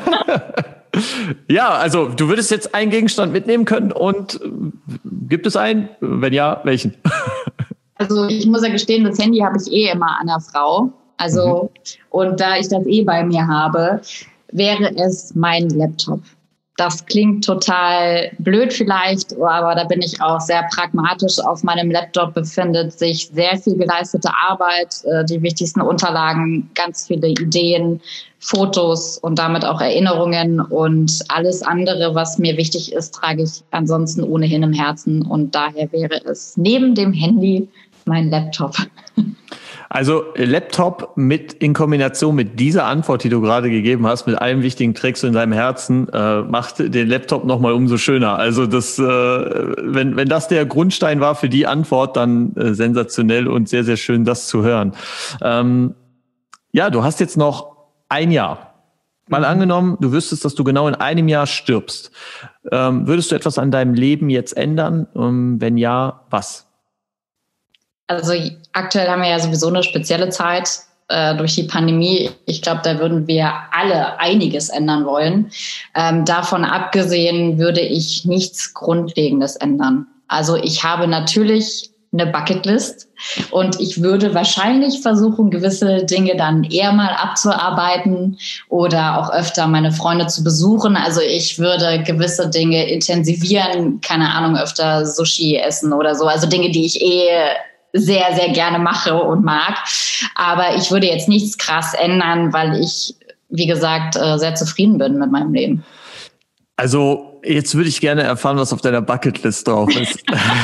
Ja, also du würdest jetzt einen Gegenstand mitnehmen können und gibt es einen? Wenn ja, welchen? Also ich muss ja gestehen, das Handy habe ich immer an der Frau. Also, und da ich das bei mir habe, wäre es mein Laptop. Das klingt total blöd vielleicht, aber da bin ich auch sehr pragmatisch. Auf meinem Laptop befindet sich sehr viel geleistete Arbeit, die wichtigsten Unterlagen, ganz viele Ideen, Fotos und damit auch Erinnerungen. Und alles andere, was mir wichtig ist, trage ich ansonsten ohnehin im Herzen. Und daher wäre es neben dem Handy mein Laptop. Also Laptop in Kombination mit dieser Antwort, die du gerade gegeben hast, mit allem Wichtigen trägst du in deinem Herzen, macht den Laptop nochmal umso schöner. Also das, wenn das der Grundstein war für die Antwort, dann sensationell und sehr, sehr schön, das zu hören. Ja, du hast jetzt noch ein Jahr. Mal angenommen, du wüsstest, dass du genau in einem Jahr stirbst. Würdest du etwas an deinem Leben jetzt ändern? Wenn ja, was? Also aktuell haben wir ja sowieso eine spezielle Zeit durch die Pandemie. Ich glaube, da würden wir alle einiges ändern wollen. Davon abgesehen würde ich nichts Grundlegendes ändern. Also ich habe natürlich eine Bucketlist und ich würde wahrscheinlich versuchen, gewisse Dinge dann eher mal abzuarbeiten oder auch öfter meine Freunde zu besuchen. Also ich würde gewisse Dinge intensivieren, keine Ahnung, öfter Sushi essen oder so. Also Dinge, die ich sehr, sehr gerne mache und mag. Aber ich würde jetzt nichts krass ändern, weil ich, wie gesagt, sehr zufrieden bin mit meinem Leben. Also jetzt würde ich gerne erfahren, was auf deiner Bucketlist drauf ist.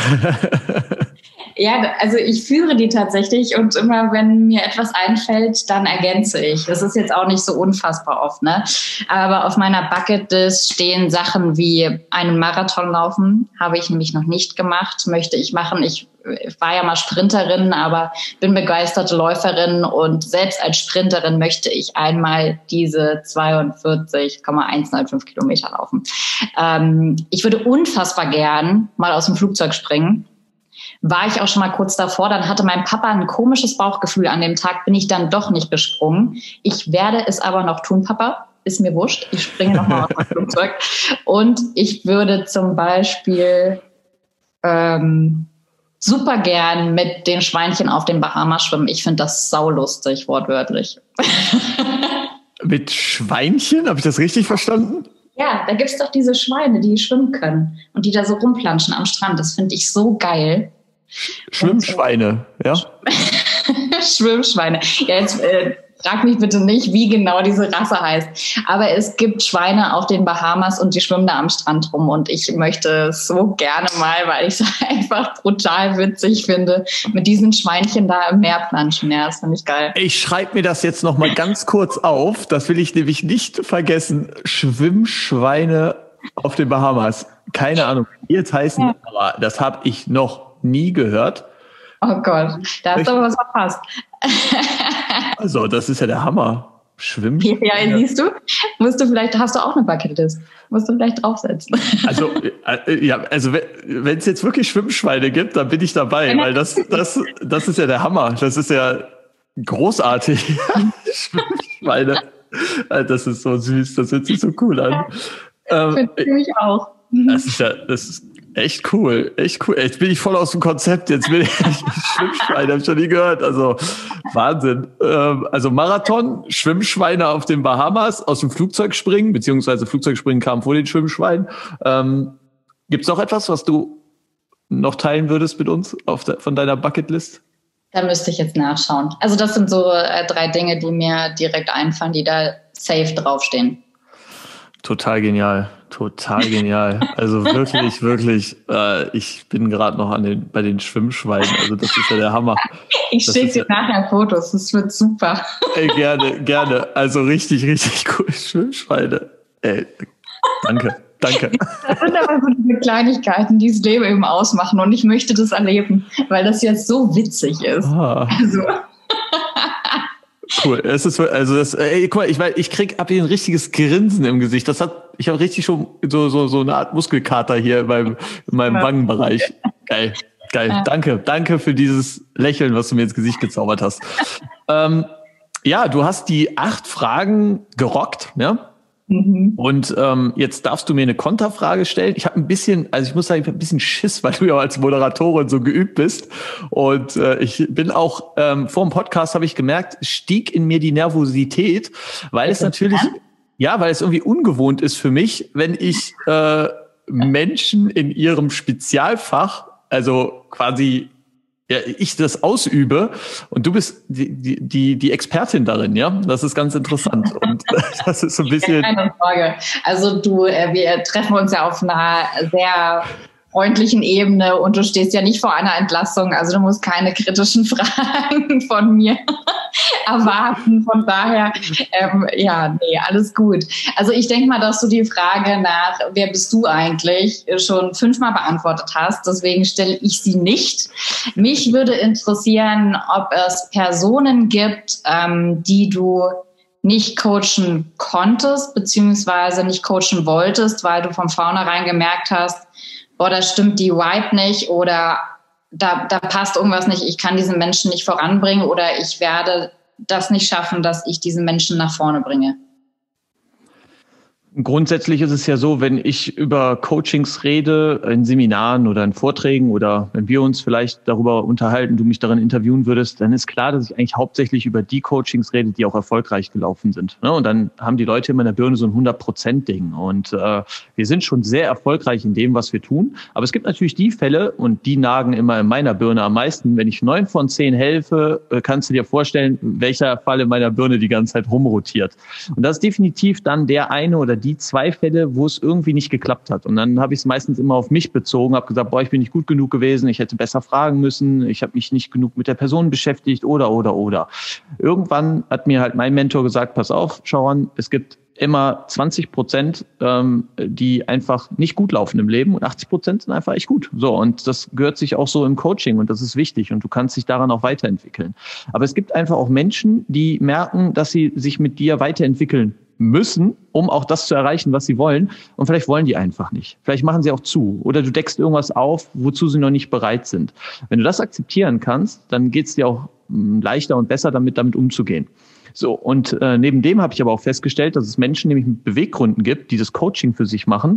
Ja, also ich führe die tatsächlich und immer, wenn mir etwas einfällt, dann ergänze ich. Das ist jetzt auch nicht so unfassbar oft, ne? Aber auf meiner Bucketlist stehen Sachen wie einen Marathon laufen, habe ich nämlich noch nicht gemacht, möchte ich machen. Ich war ja mal Sprinterin, aber bin begeisterte Läuferin und selbst als Sprinterin möchte ich einmal diese 42,105 Kilometer laufen. Ich würde unfassbar gern mal aus dem Flugzeug springen. War ich auch schon mal kurz davor, dann hatte mein Papa ein komisches Bauchgefühl an dem Tag, bin ich dann doch nicht gesprungen. Ich werde es aber noch tun, Papa, ist mir wurscht, ich springe nochmal aus dem Flugzeug. Und ich würde zum Beispiel super gern mit den Schweinchen auf den Bahamas schwimmen. Ich finde das saulustig, wortwörtlich. Mit Schweinchen? Habe ich das richtig verstanden? Ja, da gibt's doch diese Schweine, die schwimmen können und die da so rumplanschen am Strand. Das finde ich so geil. Schwimmschweine, ja? Schwimmschweine. Ja, jetzt frag mich bitte nicht, wie genau diese Rasse heißt. Aber es gibt Schweine auf den Bahamas und die schwimmen da am Strand rum. Und ich möchte es so gerne mal, weil ich es einfach brutal witzig finde, mit diesen Schweinchen da im Meer planschen. Ja, das finde ich geil. Ich schreibe mir das jetzt noch mal ganz kurz auf. Das will ich nämlich nicht vergessen. Schwimmschweine auf den Bahamas. Keine Ahnung, wie jetzt heißen, ja. Aber das habe ich noch nie gehört. Oh Gott, da hast du aber was verpasst. Also, das ist ja der Hammer. Schwimmschweine. Ja, siehst du? Hast du auch eine Bucketlist. Musst du vielleicht draufsetzen. Also, wenn es jetzt wirklich Schwimmschweine gibt, dann bin ich dabei, weil das ist ja der Hammer. Das ist ja großartig. Schwimmschweine. Das ist so süß, das hört sich so cool an. Finde ich auch. Das ist echt cool, echt cool. Jetzt bin ich voll aus dem Konzept. Jetzt bin ich Schwimmschweine, habe ich schon nie gehört. Also Wahnsinn. Also Marathon, Schwimmschweine auf den Bahamas, aus dem Flugzeug springen, beziehungsweise Flugzeugspringen kam vor den Schwimmschweinen. Gibt es noch etwas, was du noch teilen würdest mit uns von deiner Bucketlist? Da müsste ich jetzt nachschauen. Also das sind so 3 Dinge, die mir direkt einfallen, die da safe draufstehen. Total genial. Also wirklich, ich bin gerade noch bei den Schwimmschweinen. Also das ist ja der Hammer. Ich schicke dir nachher Fotos, das wird super. Ey, gerne. Also richtig cool. Schwimmschweine. Ey, danke. Das sind aber so diese Kleinigkeiten, die das Leben eben ausmachen. Und ich möchte das erleben, weil das jetzt so witzig ist. Also. Cool. Guck mal, hab hier ein richtiges Grinsen im Gesicht. Ich habe richtig schon so eine Art Muskelkater hier in meinem Wangenbereich. Geil. Ja. Danke für dieses Lächeln, was du mir ins Gesicht gezaubert hast. Ja, du hast die 8 Fragen gerockt, ja? Und jetzt darfst du mir eine Konterfrage stellen. Ich habe ein bisschen, also ich muss sagen, ich habe ein bisschen Schiss, weil du ja als Moderatorin so geübt bist. Und ich bin auch, vor dem Podcast habe ich gemerkt, stieg in mir die Nervosität, weil es natürlich, weil es irgendwie ungewohnt ist für mich, wenn ich Menschen in ihrem Spezialfach, also quasi ich das ausübe und du bist die Expertin darin, ja? Das ist ganz interessant und das ist so ein bisschen... Keine Frage. Also wir treffen uns ja auf einer sehr freundlichen Ebene und du stehst ja nicht vor einer Entlassung, also du musst keine kritischen Fragen von mir erwarten. Von daher, alles gut. Also ich denke mal, dass du die Frage nach, wer bist du eigentlich, schon 5-mal beantwortet hast. Deswegen stelle ich sie nicht. Mich würde interessieren, ob es Personen gibt, die du nicht coachen konntest, beziehungsweise nicht coachen wolltest, weil du von vornherein gemerkt hast, da stimmt die Vibe nicht oder da passt irgendwas nicht, ich kann diesen Menschen nicht voranbringen oder ich werde das nicht schaffen, dass ich diesen Menschen nach vorne bringe? Grundsätzlich ist es ja so, wenn ich über Coachings rede, in Seminaren oder in Vorträgen oder wenn wir uns vielleicht darüber unterhalten, du mich darin interviewen würdest, dann ist klar, dass ich eigentlich hauptsächlich über die Coachings rede, die auch erfolgreich gelaufen sind. Und dann haben die Leute immer in der Birne so ein 100%-Ding. Und wir sind schon sehr erfolgreich in dem, was wir tun. Aber es gibt natürlich die Fälle, und die nagen immer in meiner Birne am meisten. Wenn ich 9 von 10 helfe, kannst du dir vorstellen, welcher Fall in meiner Birne die ganze Zeit rumrotiert. Und das ist definitiv dann der eine oder die 2 Fälle, wo es irgendwie nicht geklappt hat. Und dann habe ich es meistens immer auf mich bezogen, habe gesagt, ich bin nicht gut genug gewesen, ich hätte besser fragen müssen, ich habe mich nicht genug mit der Person beschäftigt oder. Irgendwann hat mir halt mein Mentor gesagt, pass auf, Sharon, es gibt immer 20%, die einfach nicht gut laufen im Leben und 80% sind einfach echt gut. So, und das gehört sich auch so im Coaching und das ist wichtig und du kannst dich daran auch weiterentwickeln. Aber es gibt einfach auch Menschen, die merken, dass sie sich mit dir weiterentwickeln müssen, um auch das zu erreichen, was sie wollen. Und vielleicht wollen die einfach nicht. Vielleicht machen sie auch zu. Oder du deckst irgendwas auf, wozu sie noch nicht bereit sind. Wenn du das akzeptieren kannst, dann geht es dir auch leichter und besser damit umzugehen. So, und neben dem habe ich aber auch festgestellt, dass es Menschen nämlich mit Beweggründen gibt, die das Coaching für sich machen,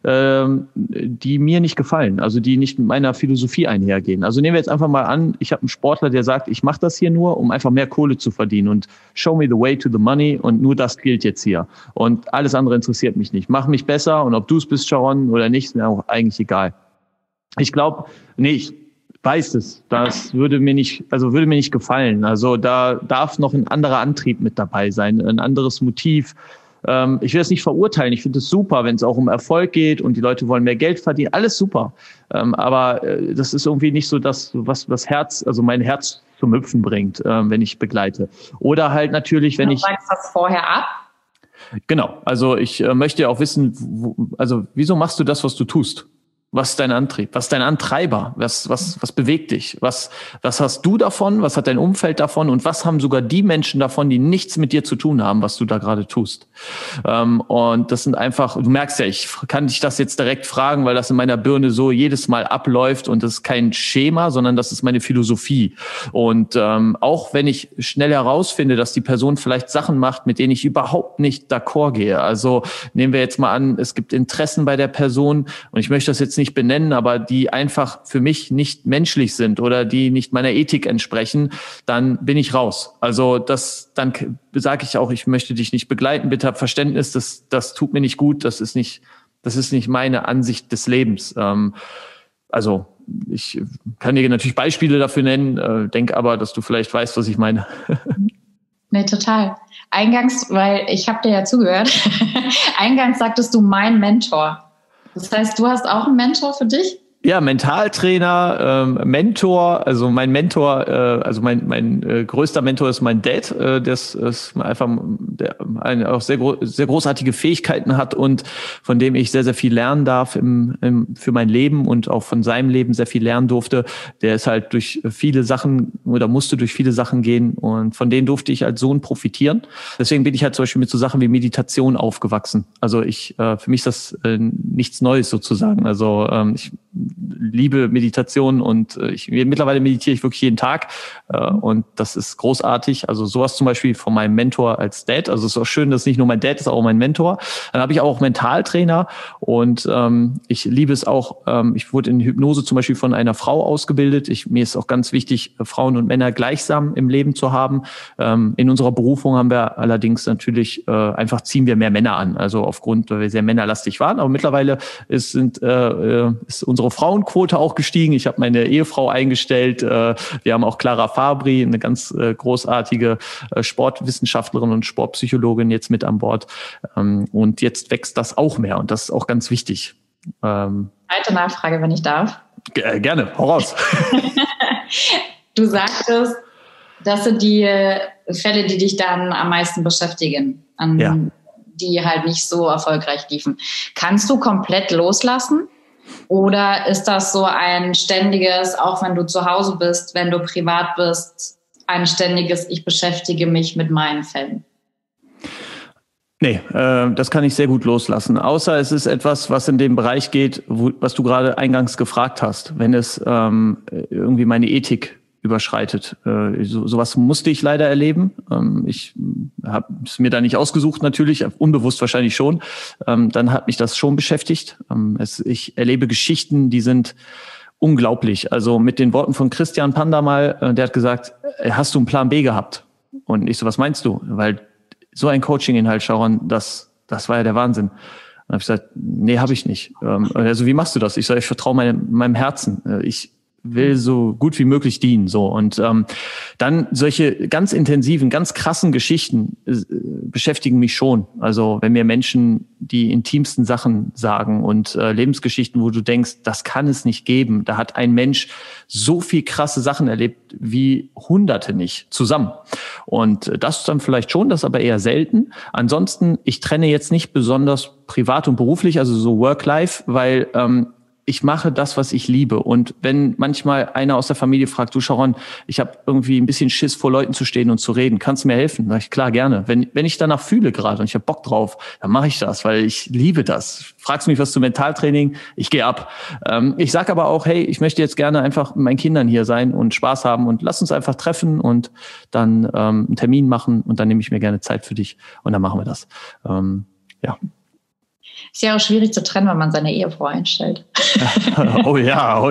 die mir nicht gefallen, also die nicht mit meiner Philosophie einhergehen. Also nehmen wir jetzt einfach mal an, ich habe einen Sportler, der sagt, ich mache das hier nur, um einfach mehr Kohle zu verdienen und show me the way to the money und nur das gilt jetzt hier. Und alles andere interessiert mich nicht. Mach mich besser und ob du es bist, Sharon, oder nicht, ist mir auch eigentlich egal. Ich glaube, ich weiß es, das würde mir nicht gefallen. Also da darf noch ein anderer Antrieb mit dabei sein, ein anderes Motiv. Ich will das nicht verurteilen. Ich finde es super, wenn es auch um Erfolg geht und die Leute wollen mehr Geld verdienen. Alles super. Aber das ist irgendwie nicht so das, was das Herz, also mein Herz zum Hüpfen bringt, wenn ich begleite. Oder halt natürlich, wenn ich... Du sagst das vorher ab? Genau. Also ich möchte ja auch wissen, wieso machst du das, was du tust? Was ist dein Antrieb? Was ist dein Antreiber? Was bewegt dich? Was hast du davon? Was hat dein Umfeld davon? Und was haben sogar die Menschen davon, die nichts mit dir zu tun haben, was du da gerade tust? Und das sind einfach, du merkst ja, ich kann dich das jetzt direkt fragen, weil das in meiner Birne so jedes Mal abläuft und das ist kein Schema, sondern das ist meine Philosophie. Und auch wenn ich schnell herausfinde, dass die Person vielleicht Sachen macht, mit denen ich überhaupt nicht d'accord gehe. Also nehmen wir jetzt mal an, es gibt Interessen bei der Person und ich möchte das jetzt nicht benennen, aber die einfach für mich nicht menschlich sind oder die nicht meiner Ethik entsprechen, dann bin ich raus. Also dann sage ich auch, ich möchte dich nicht begleiten, bitte hab Verständnis, das tut mir nicht gut, das ist nicht meine Ansicht des Lebens. Also ich kann dir natürlich Beispiele dafür nennen, denke aber, dass du vielleicht weißt, was ich meine. Nee, total. Eingangs, weil ich habe dir ja zugehört, eingangs sagtest du mein Mentor. Das heißt, du hast auch einen Mentor für dich? Ja, Mentaltrainer, Mentor, also mein Mentor, mein größter Mentor ist mein Dad, das ist einfach, der auch sehr großartige Fähigkeiten hat und von dem ich sehr, sehr viel lernen darf für mein Leben und auch von seinem Leben sehr viel lernen durfte. Der ist halt durch viele Sachen oder musste durch viele Sachen gehen und von denen durfte ich als Sohn profitieren. Deswegen bin ich halt zum Beispiel mit so Sachen wie Meditation aufgewachsen. Also für mich ist das nichts Neues sozusagen. Also ich liebe Meditation und mittlerweile meditiere ich wirklich jeden Tag und das ist großartig. Also sowas zum Beispiel von meinem Mentor als Dad. Also es ist auch schön, dass nicht nur mein Dad ist, auch mein Mentor. Dann habe ich auch Mentaltrainer und ich liebe es auch, ich wurde in Hypnose zum Beispiel von einer Frau ausgebildet. Mir ist auch ganz wichtig, Frauen und Männer gleichsam im Leben zu haben. In unserer Berufung haben wir allerdings natürlich einfach ziehen wir mehr Männer an. Also aufgrund, weil wir sehr männerlastig waren. Aber mittlerweile ist unsere Frauenquote auch gestiegen. Ich habe meine Ehefrau eingestellt. Wir haben auch Clara Fabri, eine ganz großartige Sportwissenschaftlerin und Sportpsychologin jetzt mit an Bord. Und jetzt wächst das auch mehr und das ist auch ganz wichtig. Zweite Nachfrage, wenn ich darf. Gerne, hau raus. Du sagtest, das sind die Fälle, die dich dann am meisten beschäftigen, die halt nicht so erfolgreich liefen. Kannst du komplett loslassen? Oder ist das so ein ständiges, auch wenn du zu Hause bist, wenn du privat bist, ein ständiges, ich beschäftige mich mit meinen Fällen? Nee, das kann ich sehr gut loslassen. Außer es ist etwas, was in dem Bereich geht, was du gerade eingangs gefragt hast. Wenn es irgendwie meine Ethik überschreitet. Sowas musste ich leider erleben. Ich habe es mir da nicht ausgesucht natürlich, unbewusst wahrscheinlich schon. Dann hat mich das schon beschäftigt. Ich erlebe Geschichten, die sind unglaublich. Also mit den Worten von Christian Panda mal, der hat gesagt, hast du einen Plan B gehabt? Und ich so, was meinst du? Weil so ein Coaching-Inhalt, Sharon, das war ja der Wahnsinn. Und habe ich gesagt, nee, habe ich nicht. Also wie machst du das? Ich sage, ich vertraue meinem Herzen. Ich will so gut wie möglich dienen, so. Und dann solche ganz intensiven, ganz krassen Geschichten beschäftigen mich schon. Also wenn mir Menschen die intimsten Sachen sagen und Lebensgeschichten, wo du denkst, das kann es nicht geben. Da hat ein Mensch so viel krasse Sachen erlebt wie Hunderte nicht zusammen. Und das dann vielleicht schon, das aber eher selten. Ansonsten, ich trenne jetzt nicht besonders privat und beruflich, also so Work-Life, weil ich mache das, was ich liebe. Und wenn manchmal einer aus der Familie fragt, du Sharon, ich habe irgendwie ein bisschen Schiss, vor Leuten zu stehen und zu reden, kannst du mir helfen? Sag ich, klar, gerne. Wenn ich danach fühle gerade und ich habe Bock drauf, dann mache ich das, weil ich liebe das. Fragst mich was zu Mentaltraining, ich gehe ab. Ich sage aber auch, hey, ich möchte jetzt gerne einfach mit meinen Kindern hier sein und Spaß haben und lass uns einfach treffen und dann einen Termin machen und dann nehme ich mir gerne Zeit für dich und dann machen wir das. Ja. Ist ja auch schwierig zu trennen, wenn man seine Ehefrau einstellt. Oh ja.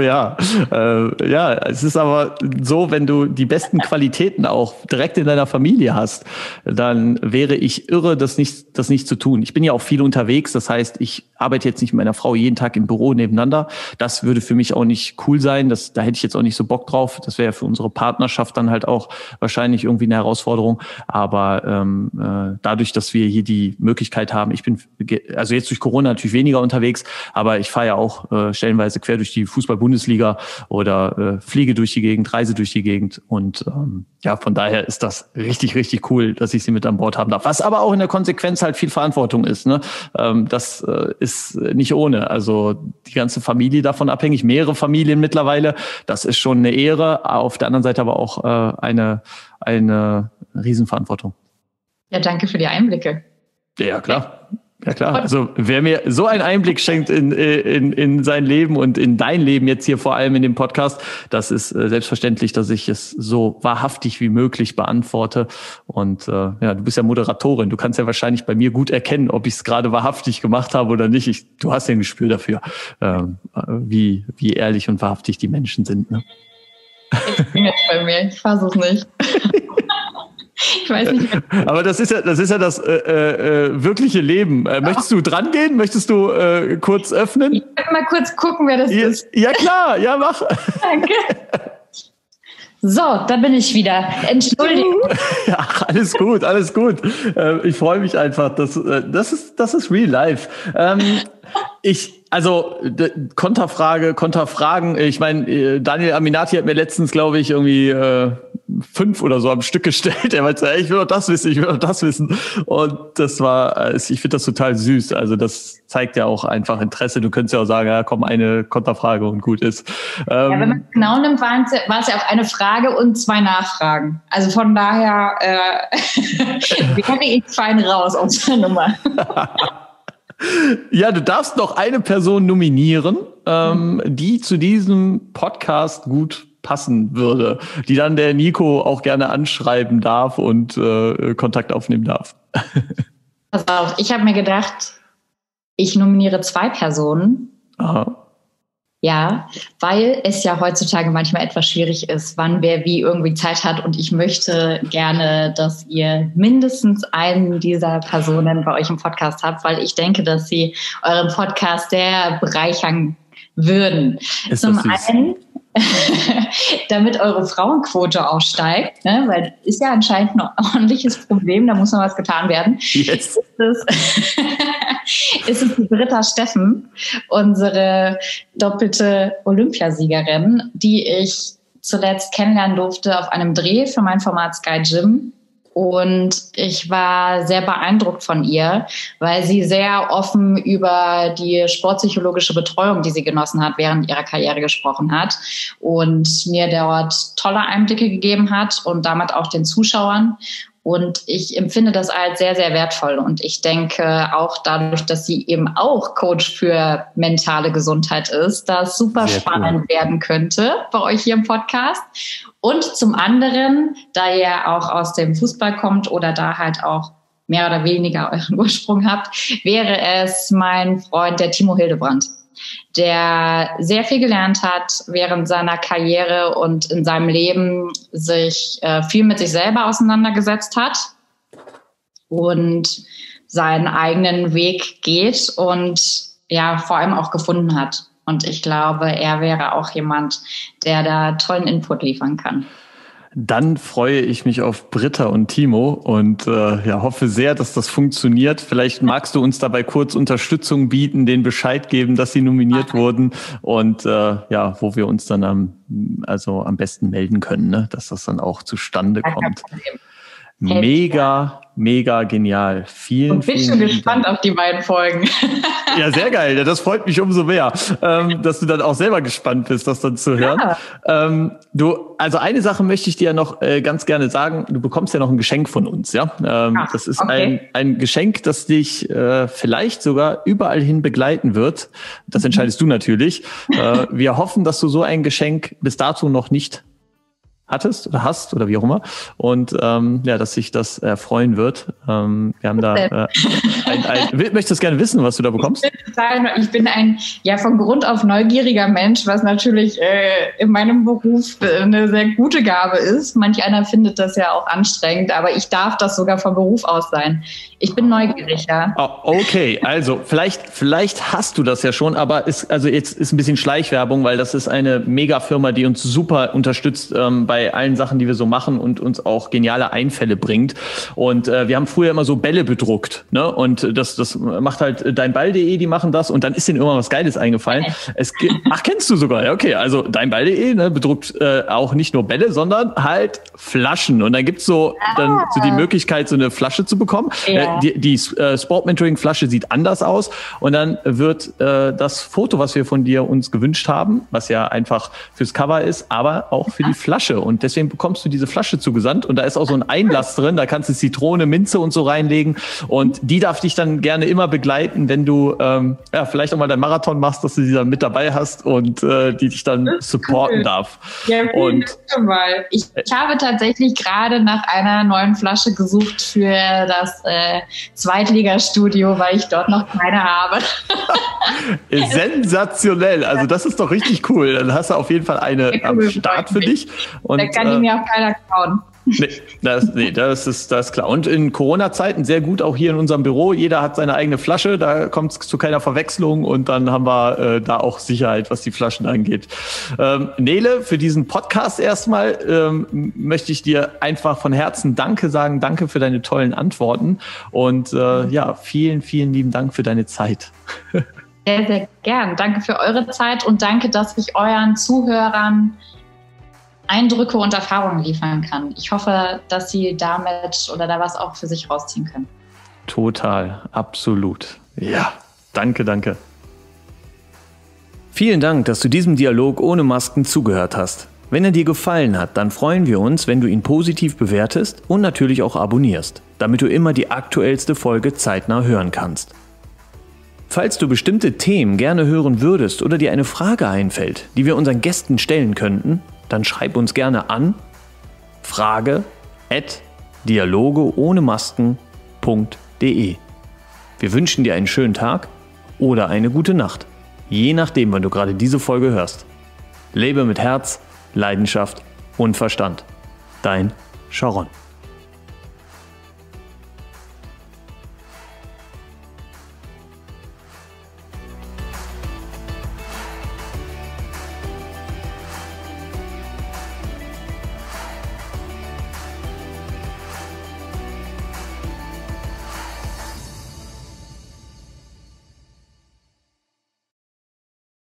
Ja, es ist aber so, wenn du die besten Qualitäten auch direkt in deiner Familie hast, dann wäre ich irre, das nicht zu tun. Ich bin ja auch viel unterwegs, das heißt, ich arbeite jetzt nicht mit meiner Frau jeden Tag im Büro nebeneinander. Das würde für mich auch nicht cool sein. Da hätte ich jetzt auch nicht so Bock drauf. Das wäre für unsere Partnerschaft dann halt auch wahrscheinlich irgendwie eine Herausforderung. Aber dadurch, dass wir hier die Möglichkeit haben, ich bin also jetzt durch Corona natürlich weniger unterwegs, aber ich fahre ja auch stellenweise quer durch die Fußball-Bundesliga oder fliege durch die Gegend, reise durch die Gegend und ja, von daher ist das richtig, richtig cool, dass ich sie mit an Bord haben darf. Was aber auch in der Konsequenz halt viel Verantwortung ist, ne? Das ist nicht ohne. Also die ganze Familie davon abhängig, mehrere Familien mittlerweile, das ist schon eine Ehre, auf der anderen Seite aber auch eine Riesenverantwortung. Ja, danke für die Einblicke. Ja, klar. Ja klar, also wer mir so einen Einblick schenkt in sein Leben und in dein Leben jetzt hier vor allem in dem Podcast, das ist selbstverständlich, dass ich es so wahrhaftig wie möglich beantworte. Und ja, du bist ja Moderatorin, du kannst ja wahrscheinlich bei mir gut erkennen, ob ich es gerade wahrhaftig gemacht habe oder nicht. Du hast ja ein Gespür dafür, wie ehrlich und wahrhaftig die Menschen sind. Ne? Ich bin jetzt bei mir, ich fasse es nicht. Ich weiß nicht. Aber das ist ja das wirkliche Leben. Möchtest du dran gehen? Möchtest du kurz öffnen? Ich will mal kurz gucken, wer das ist. Ja klar, ja mach. Danke. So, da bin ich wieder. Entschuldigung. Ja, alles gut. Ich freue mich einfach. Das ist real life. Konterfragen. Ich meine, Daniel Aminati hat mir letztens, glaube ich, irgendwie 5 oder so am Stück gestellt. Er meinte, ich will doch das wissen. Und das war, ich finde das total süß. Also das zeigt ja auch einfach Interesse. Du könntest ja auch sagen, ja komm, eine Konterfrage und gut ist. Ja, wenn man es genau nimmt, war es ja auch eine Frage und 2 Nachfragen. Also von daher wäre ich fein raus aus der Nummer. Ja, du darfst noch eine Person nominieren die zu diesem Podcast gut passen würde, die dann der Nico auch gerne anschreiben darf und Kontakt aufnehmen darf? Pass auf, ich habe mir gedacht, ich nominiere 2 Personen. Aha. Ja, weil es ja heutzutage manchmal etwas schwierig ist, wann wer wie irgendwie Zeit hat. Und ich möchte gerne, dass ihr mindestens einen dieser Personen bei euch im Podcast habt, weil ich denke, dass sie euren Podcast sehr bereichern würden. Zum einen, damit eure Frauenquote aufsteigt, ne? Weil ist ja anscheinend ein ordentliches Problem, da muss noch was getan werden. Yes. Ist es die Britta Steffen, unsere doppelte Olympiasiegerin, die ich zuletzt kennenlernen durfte auf einem Dreh für mein Format Sky Gym. Und ich war sehr beeindruckt von ihr, weil sie sehr offen über die sportpsychologische Betreuung, die sie genossen hat, während ihrer Karriere gesprochen hat und mir dort tolle Einblicke gegeben hat und damit auch den Zuschauern. Und ich empfinde das als sehr, sehr wertvoll. Und ich denke auch dadurch, dass sie eben auch Coach für mentale Gesundheit ist, das super sehr spannend werden könnte bei euch hier im Podcast. Und zum anderen, da ihr auch aus dem Fußball kommt oder da halt auch mehr oder weniger euren Ursprung habt, wäre es mein Freund, der Timo Hildebrand, der sehr viel gelernt hat während seiner Karriere und in seinem Leben sich viel mit sich selber auseinandergesetzt hat und seinen eigenen Weg geht und ja, vor allem auch gefunden hat. Und ich glaube, er wäre auch jemand, der da tollen Input liefern kann. Dann freue ich mich auf Britta und Timo und hoffe sehr, dass das funktioniert. Vielleicht magst du uns dabei kurz Unterstützung bieten, denen Bescheid geben, dass sie nominiert wurden und wo wir uns dann am besten melden können, ne? Dass das dann auch zustande kommt. Mega genial. Vielen und bin schon gespannt auf die beiden Folgen. Ja, sehr geil. Das freut mich umso mehr, dass du dann auch selber gespannt bist, das dann zu hören. Ja. Also eine Sache möchte ich dir noch ganz gerne sagen. Du bekommst ja noch ein Geschenk von uns, ja? Das ist ein Geschenk, das dich vielleicht sogar überall hin begleiten wird. Das entscheidest du natürlich. Wir hoffen, dass du so ein Geschenk bis dato noch nicht hattest oder hast oder wie auch immer und dass sich das freuen wird. Wir haben da möchtest gerne wissen, was du da bekommst? Ich bin ein von Grund auf neugieriger Mensch, was natürlich in meinem Beruf eine sehr gute Gabe ist. Manch einer findet das ja auch anstrengend, aber ich darf das sogar von Beruf aus sein. Ich bin neugierig, ja. Oh, okay, also vielleicht hast du das ja schon, aber jetzt ist ein bisschen Schleichwerbung, weil das ist eine Mega-Firma, die uns super unterstützt bei allen Sachen, die wir so machen und uns auch geniale Einfälle bringt. Und wir haben früher immer so Bälle bedruckt, ne? Und das macht halt deinball.de, die machen das und dann ist denen immer was Geiles eingefallen. Kennst du sogar? Ja, okay, also deinball.de, ne, bedruckt auch nicht nur Bälle, sondern halt Flaschen. Und dann gibt's so die Möglichkeit, so eine Flasche zu bekommen. Ja. Die Sport-Mentoring-Flasche sieht anders aus und dann wird das Foto, was wir von dir uns gewünscht haben, was ja einfach fürs Cover ist, aber auch für die Flasche. Und deswegen bekommst du diese Flasche zugesandt und da ist auch so ein Einlass drin, da kannst du Zitrone, Minze und so reinlegen und die darf dich dann gerne immer begleiten, wenn du vielleicht auch mal deinen Marathon machst, dass du die dann mit dabei hast und die dich dann supporten darf. Ja, mal. Ich habe tatsächlich gerade nach einer neuen Flasche gesucht für das Zweitligastudio, weil ich dort noch keine habe. Sensationell, also das ist doch richtig cool. Dann hast du auf jeden Fall eine am Start für dich. Und, da kann die mir auch keiner klauen. Das ist klar. Und in Corona-Zeiten sehr gut auch hier in unserem Büro. Jeder hat seine eigene Flasche, da kommt es zu keiner Verwechslung und dann haben wir da auch Sicherheit, was die Flaschen angeht. Nele, für diesen Podcast erstmal möchte ich dir einfach von Herzen Danke sagen. Danke für deine tollen Antworten und vielen, vielen lieben Dank für deine Zeit. Sehr, sehr gern. Danke für eure Zeit und danke, dass ich euren Zuhörern Eindrücke und Erfahrungen liefern kann. Ich hoffe, dass Sie damit oder da was auch für sich rausziehen können. Total, absolut. Ja, danke. Vielen Dank, dass du diesem Dialog ohne Masken zugehört hast. Wenn er dir gefallen hat, dann freuen wir uns, wenn du ihn positiv bewertest und natürlich auch abonnierst, damit du immer die aktuellste Folge zeitnah hören kannst. Falls du bestimmte Themen gerne hören würdest oder dir eine Frage einfällt, die wir unseren Gästen stellen könnten, dann schreib uns gerne an frage@dialogeohnemasken.de. Wir wünschen dir einen schönen Tag oder eine gute Nacht, je nachdem, wann du gerade diese Folge hörst. Lebe mit Herz, Leidenschaft und Verstand. Dein Sharon.